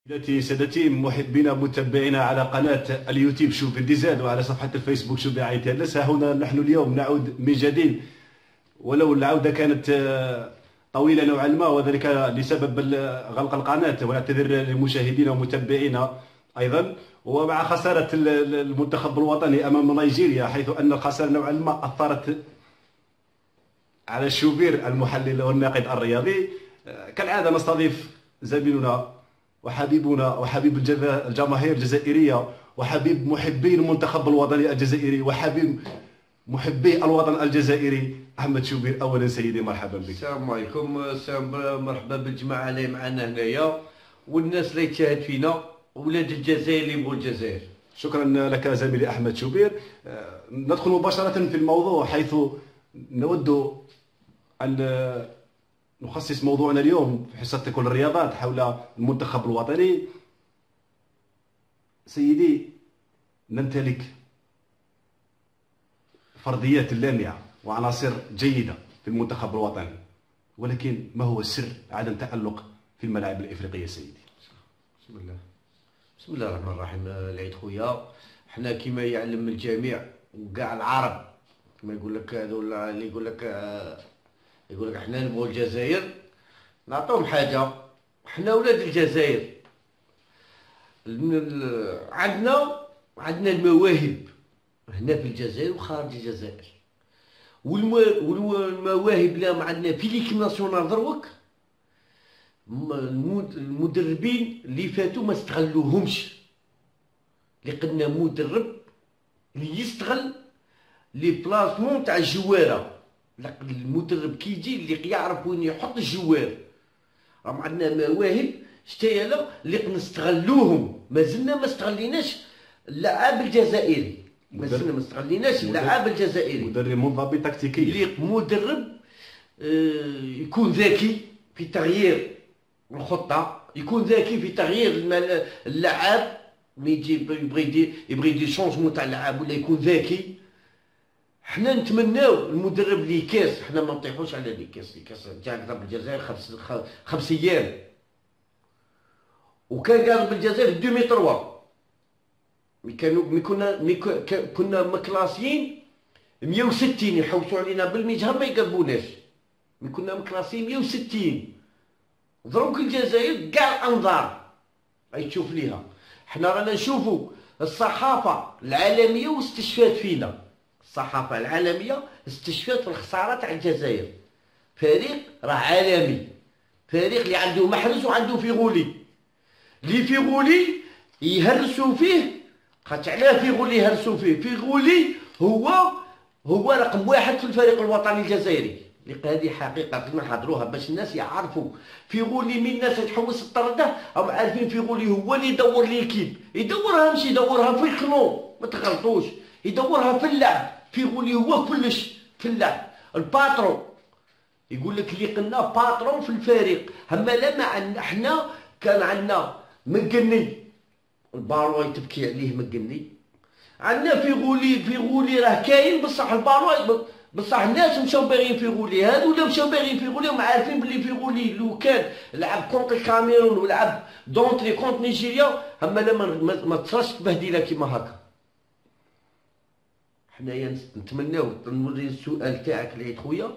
سادتي محبينا متابعينا على قناة اليوتيوب شوبير دي زاد وعلى صفحة الفيسبوك شوبير عيتي هلس. ها هنا نحن اليوم نعود من جديد، ولو العودة كانت طويلة نوعا ما، وذلك لسبب غلق القناة، ونعتذر لمشاهدينا ومتابعينا أيضا، ومع خسارة المنتخب الوطني أمام نيجيريا، حيث أن الخسارة نوعا ما أثرت على شوبير المحلل والناقد الرياضي. كالعادة نستضيف زميلنا وحبيبنا وحبيب الجماهير الجزائرية، وحبيب محبي المنتخب الوطني الجزائري، وحبيب محبي الوطن الجزائري، أحمد شوبير. أولا سيدي مرحبا بك. السلام عليكم، مرحبا بالجماعة اللي معنا هنايا والناس اللي تشاهد فينا، ولاد الجزائر اللي يبغوا الجزائر. شكرا لك زميلي أحمد شوبير. ندخل مباشرة في الموضوع، حيث نود أن نخصص موضوعنا اليوم في حصة كل الرياضات حول المنتخب الوطني. سيدي، نمتلك فرديات لامعة وعناصر جيدة في المنتخب الوطني، ولكن ما هو سر عدم تألق في الملاعب الإفريقية سيدي؟ بسم الله الرحمن الرحيم. العيد خويا، حنا كما يعلم الجميع وكاع العرب، كما يقول لك هذول اللي يقول لك حنا نبغوا الجزائر، نعطيهم حاجه. حنا ولاد الجزائر، عندنا المواهب هنا في الجزائر وخارج الجزائر، والمواهب اللي عندنا في ليكيب ناسيونال دروك المدربين اللي فاتوا ما استغلوهمش. لقينا مدرب اللي يستغل لي بلاسمون تاع الجواره، المدرب كي يجي اللي يعرف وين يحط الجوار. راهم عندنا مواهب شتايله اللي نستغلوهم، مازلنا ما استغليناش اللاعب الجزائري، مازلنا ما استغليناش اللاعب الجزائري. مدرب منضبط تكتيكيا، مدرب يكون ذكي في تغيير الخطه، يكون ذكي في تغيير اللاعب اللي يبغي يدير شونجمون تاع اللاعب، ولا يكون ذكي. حنا نتمناو المدرب اللي كاس، حنا ما نطيحوش على لي كاس جا ضرب الجزائر خمس ايام، وكان قاعد بالجزائر في 2003 كنا مكلاسيين 160، يحوسوا علينا بالمجهر ما يقربوناش، كنا مكلاسيين 160. دروك الجزائر كاع الانظار راهي تشوف ليها. حنا رانا نشوفوا الصحافه العالميه واستشفات فينا، الصحافه العالميه استشفات في الخساره تاع الجزائر. فريق راه عالمي، فريق اللي عنده محرز وعنده فيغولي، اللي فيغولي يهرسوا فيه. خاطر علاه فيغولي يهرسوا فيه؟ فيغولي هو رقم واحد في الفريق الوطني الجزائري. هذه حقيقه لازم نحضروها باش الناس يعرفوا. فيغولي من الناس تحوس الطرده راهم عارفين فيغولي هو اللي يدور ليكيب، يدورها ماشي يدورها في الكلون، ما تغلطوش، يدورها في اللعب. فيغولي هو كلش في اللعب، الباترون. يقول لك اللي قلنا باترون في الفريق. اما لما احنا كان عندنا مقني، البالون تبكي عليه مقني. عندنا فيغولي راه كاين، بصح البالون بصح الناس مشاو باغيين فيغولي، هادو ولا مشاو باغيين فيغولي وهم عارفين بلي فيغولي لو كان لعب كونت الكاميرون ولعب دونتري كونت نيجيريا، اما لا ما تصراش تبهديله كيما هكا. حنايا نتمناو نوري السؤال تاعك العيد خويا،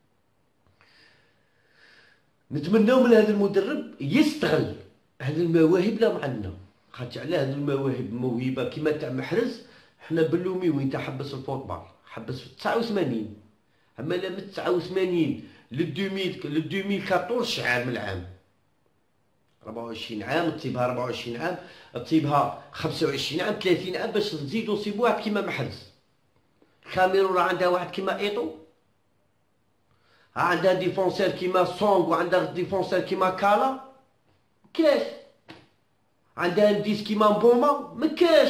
نتمناو من هذا المدرب يستغل هذه المواهب اللي عندنا. خاطر على هذه المواهب موهبه كيما تاع محرز، حنا بلومي وين تاع حبس الفوتبال، حبس في 89، اما لا من 89 ل 2014 شحال من عام؟ 24 عام، تصيبها 24 عام، تصيبها 25 عام، 30 عام باش نزيدو نصيبو واحد كيما محرز. الكاميرون راه عندها واحد كيما ايطو، عندها ديفونسير كيما سونغ، وعندها ديفونسير كيما كالا، كاش. عندها نديس كيما بوما، مكاش.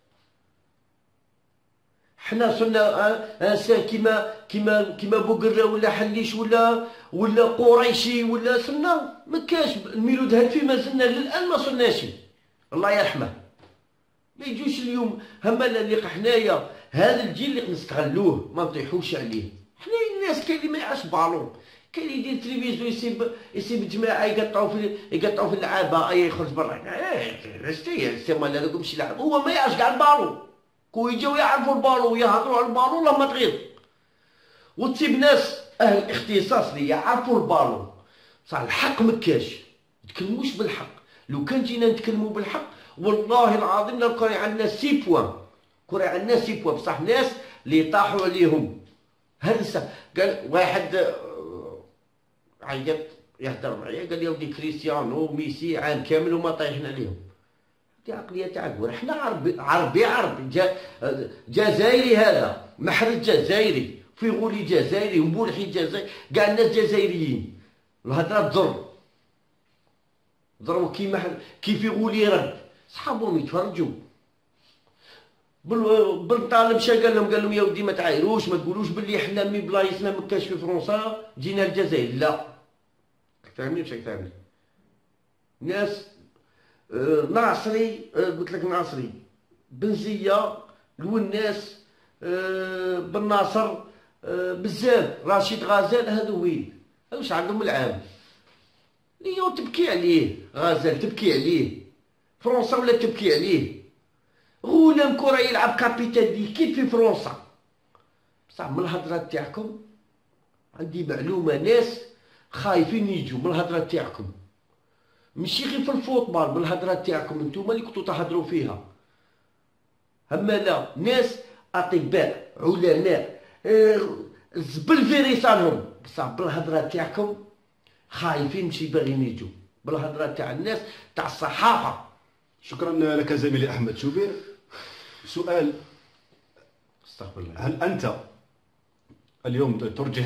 حنا صرنا كيما بوقرة ولا حليش ولا قريشي ولا صرنا مكاش. الميلود هالفي مازلنا للان ما صرناش، الله يرحمه. ما يجوش اليوم هما اللي حنايا هذا الجيل اللي نستغلوه، ما نطيحوش عليه. حنا الناس كاين اللي ما يعرفش بالون، كاين يدير تلفزيون يسيب جماعه يقطعوا في اللعابه، يخرج برا. شتي مال هذوك ماشي لاعب، هو ما يعرفش كاع البالون. كون يجيو يعرفوا البالون ويهضروا على البالون والله ما تغير. وتسيب ناس اهل الاختصاص اللي يعرفوا البالون. صح الحق مكاش، نتكلموش بالحق. لو كان جينا نتكلموا بالحق والله العظيم لو كان عندنا 6 بوان، كون عندنا 6 بوان بصح ناس اللي طاحوا عليهم هرسه. قال واحد عيط يهضر معايا قال لي ودي كريستيانو وميسي عام كامل وما طايحين عليهم. دي عقليه تاع كور. حنا عربي جزائري، هذا محرز جزائري، في غولي جزائري ومبولحي جزائري، كاع الناس جزائريين. الهضره ضربوا كيف يقول يرد. صحابهم يتفرجوا. بالطالب شا قال لهم يا ودي ما تعايروش، ما تقولوش باللي حنا مي بلايصنا ما كاش في فرنسا جينا للجزائر. لا فهمني واش فهمني. ناس ناصري، قلت لك ناصري، بنزيه، الوناس، بن ناصر، بزاف، رشيد غزال، هذو وين؟ واش عندهم العام؟ ليو تبكي عليه، غزال تبكي عليه، فرنسا ولا تبكي عليه. غولام كرة يلعب كابيتان ديكيب في فرنسا. بصح من الهضرات تاعكم عندي معلومة، ناس خايفين يجوا من الهضرات تاعكم، ماشي غير في الفوتبال، من الهضرات تاعكم انتوما اللي كنتو تهضروا فيها. اما لا، ناس اطباء علماء زبل في رسالهم، بصح بالهضرات تاعكم خايفين ماشي باغيين يجوا، بالهضرات تاع الناس تاع الصحافه. شكرا لك زميلي احمد شوبير. سؤال، استغفر الله، هل انت اليوم ترجح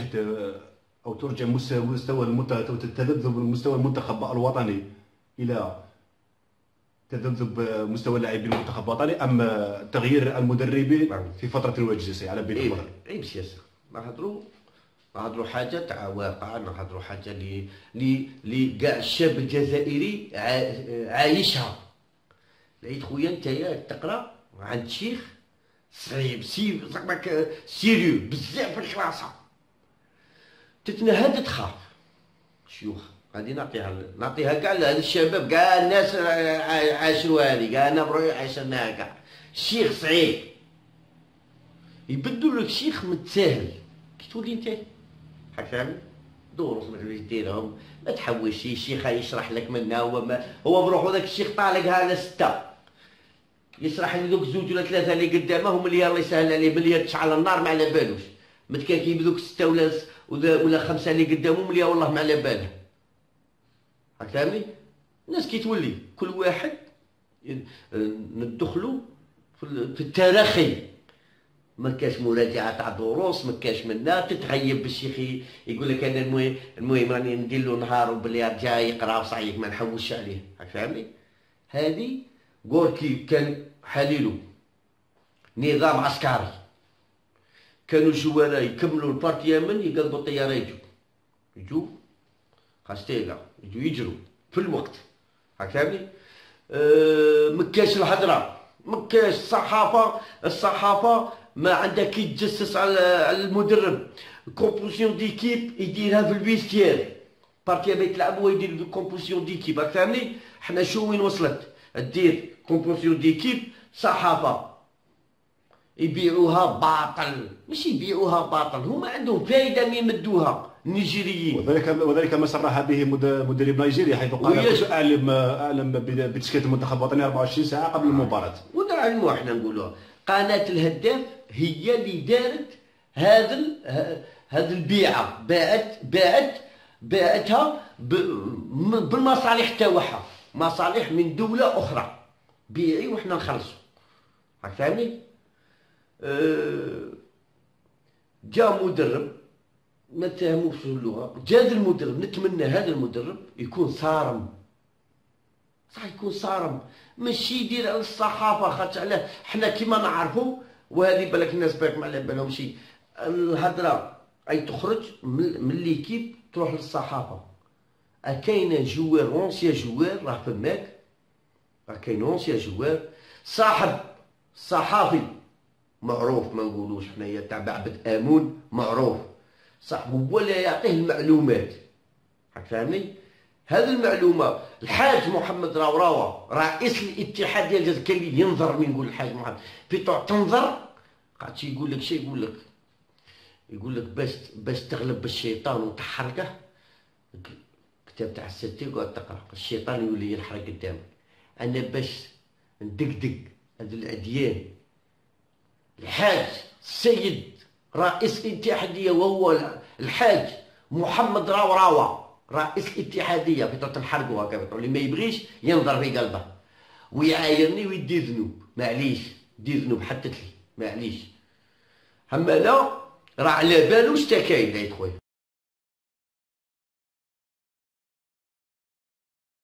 مستوى تذبذب مستوى المنتخب الوطني الى تذبذب مستوى اللاعبين المنتخب الوطني، ام تغيير المدربين في فتره الوجيزه على بيت الامر؟ عيب سياسه، نهضروا حاجه تاع واقع، نهضروا حاجه اللي كاع الشاب الجزائري عايشها. لقيت خويا نتايا تقرا عند شيخ صعيب زعما سيريو بزاف في الكلاسه، تتنهد تخاف. شيوخ غادي نعطيها كاع للشباب، كاع الناس عاشوها هذه، كاع انا بروحي عايشناها كاع. الشيخ صعيب يبدلوا لك شيخ متساهل كي تولي انت فاهم. دروس ما تبغيش ديرهم، ما تحوسش. الشيخ يشرح لك منها، هو بروحو ذاك الشيخ طالقها على 6 يشرح لي دوك 2 ولا 3 اللي قدامه هم اللي يلا يسهل عليه ملي تشعل النار ما على بالوش. مت كان كيجيب دوك 6 ولا 5 اللي قدامهم اللي والله ما على باله. راك فاهمني؟ الناس كي تولي كل واحد ندخلوا في التراخي، ما كاش مراجعه تاع دروس، ما كاش منا تتغيب بالشيخ يقول لك انا المهم راني ندير له نهار وبلي رجع يقرا وصعيب ما نحوسش عليه. راك فاهمني؟ هذه غوركي كان حليلو نظام عسكري، كانوا الجوالة يكملوا البارتيامن يقلبوا الطياره يجوا خاصتيلا يجوا يجروا في الوقت. راك فاهمني؟ مكاش الهضره، مكاش الصحافه ما عندها كي تجسس على المدرب. كومبوزيون ديكيب يديرها في الفيستير، بارتيا يتلعب هو يدير كومبوزيون ديكيب. راك فاهمني؟ حنا شو وين وصلت؟ دير كومبوزيون ديكيب، صحافه يبيعوها باطل، مش يبيعوها باطل، هما عندهم فايده من يمدوها النيجيريين. وذلك ما صرح به مدرب نيجيريا، حيث قال اعلم بتشكيله المنتخب الوطني 24 ساعه قبل المباراه. ونعلموا احنا نقولوها. قناه الهداف هي اللي دارت هذه البيعه، باعتها بالمصالح تاعها، مصالح من دوله اخرى، بيعي وحنا نخلصوا. راك فاهمني؟ جا مدرب ما تهموش في اللغه، جا المدرب نتمنى هذا المدرب يكون صارم، صح يكون صارم، ماشي يدير على الصحافه. خاطر علاه حنا كيما نعرفوا، وهذه بالك الناس بالك ما على بالهمش الهضره اي تخرج من ليكيب تروح للصحافه. كاين جوار اونسيا جوار راه فماك، راه كاين اونسيا جوار صاحب صحافي معروف، ما نقولوش حنايا تاع بعبد امون معروف صاحبه ولا يعطيه المعلومات. راك فاهمني؟ هذه المعلومه الحاج محمد راوراوه رئيس الاتحاد ديال الجزائر كان اللي ينظر من يقول الحاج محمد في طوع تنظر قعد يقول لك شي يقول لك باش تغلب الشيطان وتحرقه. كتاب تاع الستي قعد تقرا الشيطان يولي ينحرق قدامك. انا باش ندقدق هذو الاديان الحاج السيد رئيس الاتحاديه وهو الحاج محمد راوراوه رئيس الاتحاديه بطل تنحرقوا هكا اللي ما يبغيش ينظر في قلبه ويعايرني ويدي ذنوب. معليش دي ذنوب حتى لي معليش. اما لا راه على بالو اش تا كاين عيد خويا.